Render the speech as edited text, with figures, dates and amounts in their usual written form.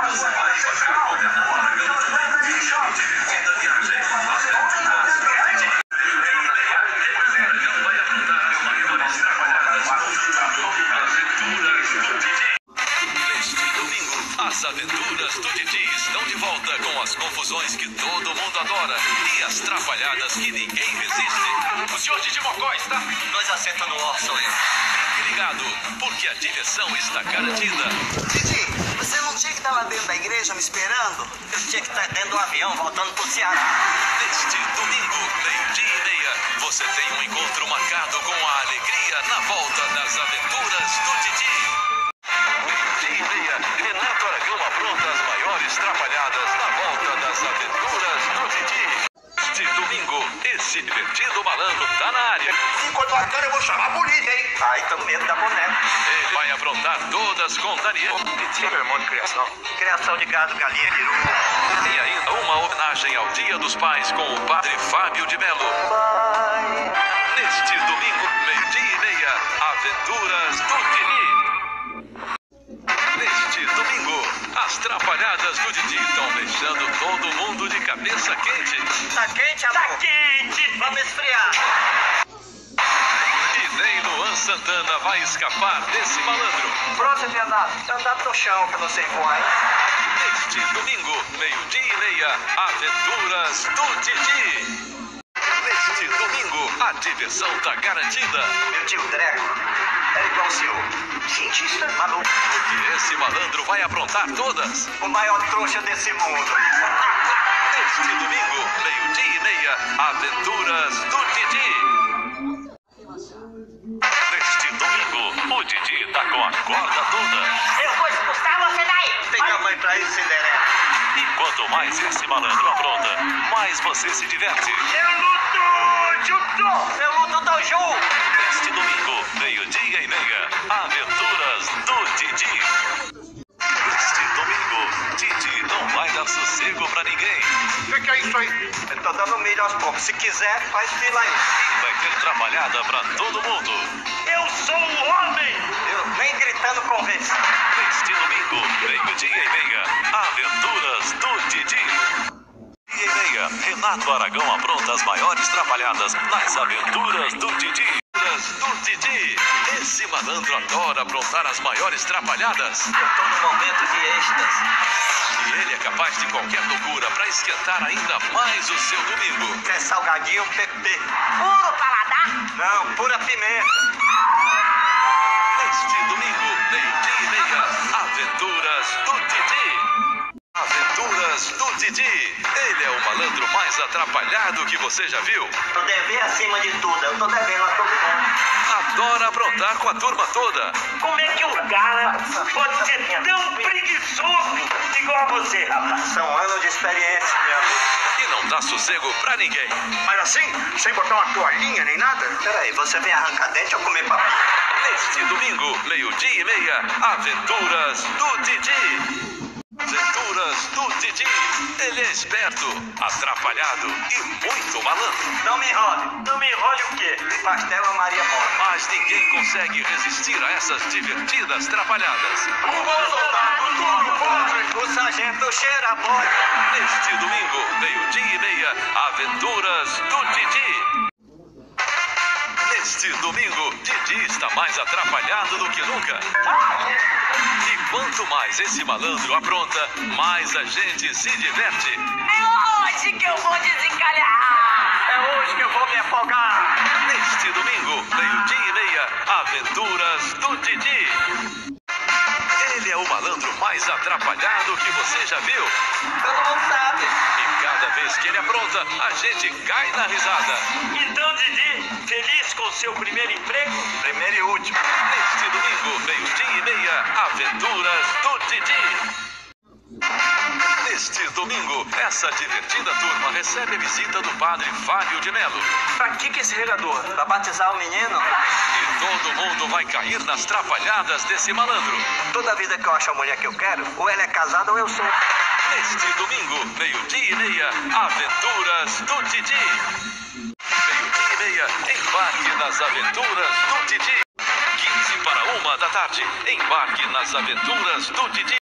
As aventuras do Didi estão de volta com as confusões que todo mundo adora e as trapalhadas que ninguém resiste. O senhor Didi Mocó está 2 assentos no orço, hein? Fique ligado, porque a diversão está garantida. Didi, você não tinha que estar lá dentro da igreja me esperando? Eu tinha que estar dentro do avião voltando pro Ceará. Neste domingo, 12h30, você tem um encontro marcado com a alegria na volta das aventuras do Didi. 12h30, Renato Aragão apronta as maiores trapalhadas na volta das aventuras do Didi. Este domingo, esse divertido malandro tá na área. Enquanto a cara eu vou chamar a polícia, hein? Ai, tô com medo da boneca. Ele vai aprontar todas com Daniel. Didi é meu irmão de criação. Criação de gado, galinha, peru. E ainda uma homenagem ao Dia dos Pais com o padre Fábio de Melo. Neste domingo, 12h30, Aventuras do Didi. Neste domingo, as trapalhadas do Didi estão deixando todo mundo de cabeça quente. Tá quente, amor? Tá quente! Vamos esfriar. E nem Luan Santana vai escapar desse malandro. Pronto, Renato. Eu andava no chão, que eu não sei voar, hein? Neste domingo, 12h30, Aventuras do Didi. Neste domingo, a diversão tá garantida. Meu tio Dreco era igual o senhor. Cientista maluco. Porque esse malandro vai aprontar todas. O maior trouxa desse mundo. Neste domingo, 12h30, Aventuras do Didi. Neste domingo, o Didi tá com a corda toda. Eu vou expulsar você daí. Tem tamanho pra isso, Cinderela. E quanto mais esse malandro apronta, mais você se diverte. Eu luto, Judo. Eu luto, Doju. Neste domingo, 12h30, Aventuras do Didi. Neste domingo, Didi não vai dar sossego pra ninguém. O que é isso aí? Eu tô dando milho aos poucos. Se quiser, faz fila aí. Vai ter trabalhada pra todo mundo. Eu sou o homem. Eu nem gritando convence. Neste domingo, 12h30, Aventuras do Didi. 12h30, Renato Aragão apronta as maiores trapalhadas nas aventuras do Didi. Do Didi. Esse malandro adora aprontar as maiores trapalhadas. Eu tô num momento de êxtase. E ele é capaz de qualquer loucura para esquentar ainda mais o seu domingo. Quer salgadinho, PP? Puro paladar? Não, pura pimenta. Neste domingo, 12h30, Aventuras do Didi. Aventuras do Didi. Ele é o malandro mais atrapalhado que você já viu. Tô devendo acima de tudo. Eu tô devendo a todo mundo. Adora aprontar com a turma toda. Como é que um cara pode ser tão preguiçoso igual a você, rapaz? São anos de experiência, meu amigo. E não dá sossego pra ninguém. Mas assim, sem botar uma toalhinha nem nada? Peraí, você vem arrancar dente ou comer papinha? Neste domingo, 12h30, Aventuras do Didi. Aventuras do Didi. Ele é esperto, atrapalhado e muito malandro. Não me enrole. Não me enrole o quê? Pastel a Maria Mora. Mas ninguém consegue resistir a essas divertidas trapalhadas. O bom soldado, tudo podre. O sargento cheira bode. Neste domingo, 12h30, Aventuras do Didi. Neste domingo, Didi está mais atrapalhado do que nunca. E quanto mais esse malandro apronta, mais a gente se diverte. É hoje que eu vou desencalhar! É hoje que eu vou me afogar. Neste domingo, 12h30, Aventuras do Didi. Ele é o malandro mais atrapalhado que você já viu. Todo mundo sabe. E cada vez que ele apronta, a gente cai na risada. Então, Didi, feliz com seu primeiro emprego? Primeiro e último. Neste domingo, 12h30, Aventuras do Didi. Neste domingo, essa divertida turma recebe a visita do padre Fábio de Melo. Pra que esse regador? Pra batizar o menino? E todo mundo vai cair nas trapalhadas desse malandro. Toda vida que eu acho a mulher que eu quero, ou ela é casada ou eu sou. Neste domingo, 12h30, Aventuras do Didi. 12h30, embarque nas aventuras do Didi. 15 para 1 da tarde, embarque nas aventuras do Didi.